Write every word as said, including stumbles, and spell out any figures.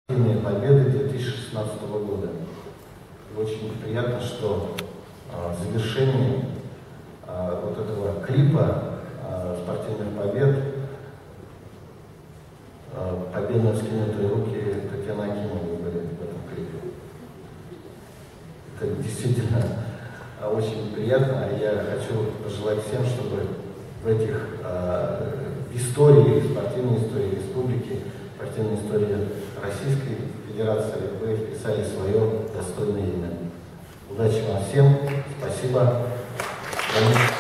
Победы две тысячи шестнадцатого года. И очень приятно, что а, в завершении а, вот этого клипа а, спортивных побед а, победно вскинутые руки Татьяны Акимовой были в этом клипе. Это действительно а, очень приятно. Я хочу пожелать всем, чтобы в этих а, в истории, в спортивной истории республики, в спортивной истории Российской Федерации вы вписали свое достойное имя. Удачи вам всем. Спасибо.